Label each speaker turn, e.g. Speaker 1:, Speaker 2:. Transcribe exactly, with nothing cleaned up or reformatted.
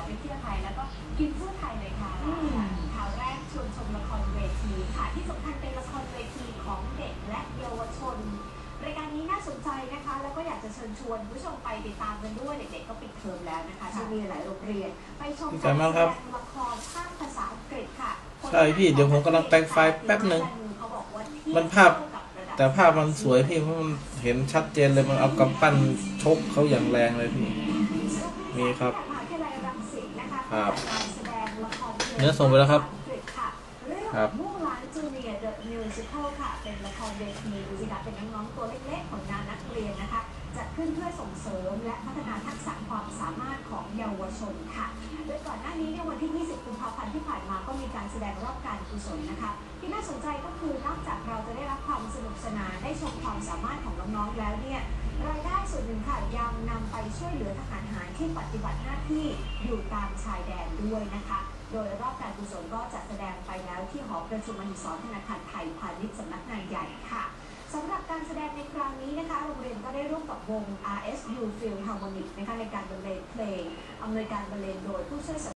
Speaker 1: ไปเที่ยวไทยแล้วก็กินทั่วไทยเลยค่ะข่าวแรกชวนชมละครเวทีค่ะที่สำคัญเป็นละครเวทีของเด็กและเยาวชนรายการนี้น่าสนใจนะคะแล้วก็อยากจะเชิญชวนผู้ชมไปติดตามกันด้วยเด็กๆก็ปิดเทอมแล้วนะคะจะมีหลายโรงเรียนไปชมการแสดงละครภาคภาษาอังกฤษค่ะ
Speaker 2: ใช่พี่เดี๋ยวผมกำลังแปลงไฟล์แป๊บหนึ่งมันภาพแต่ภาพมันสวยพี่เพราะมันเห็นชัดเจนเลยมันเอากำปั้นชกเขาอย่างแรงเลยพี่มีครับครับเนื้อส่งไปแล้วครับครับ
Speaker 1: มู่หลานจูเนียร์เดอะมิวสิคลค่ะเป็นละครเวทีดูสิคะเป็นน้องๆตัวเล็กๆของงานนักเรียนนะคะจัดขึ้นเพื่อส่งเสริมและพัฒนาทักษะความสามารถของเยาวชนค่ะโดยก่อนหน้านี้ในวันที่ยี่สิบกุมภาพันธ์ที่ผ่านมาก็มีการแสดงรอบการกุศลนะคะที่น่าสนใจก็คือนอกจากเราจะได้รับความสนุกสนานได้ชมความสามารถของน้องๆแล้วเนี่ยรายได้ส่วนหนึ่งค่ะยังนำไปช่วยเหลือทหารหารที่ปฏิบัติหน้าที่อยู่ตามชายแดนด้วยนะคะโดยรอบการกุศลก็จะแสดงไปแล้วที่หอประชุมมหิศรธนาคารไทยพาณิชย์สำนักงานใหญ่ค่ะสำหรับการแสดงในครั้งนี้นะคะโรงเรียนก็ได้ร่วมกับวง อาร์ เอส ยู Philharmonic นะคะในการบรรเลงเพลงอำนวยการบรรเลงโดยผู้ช่วย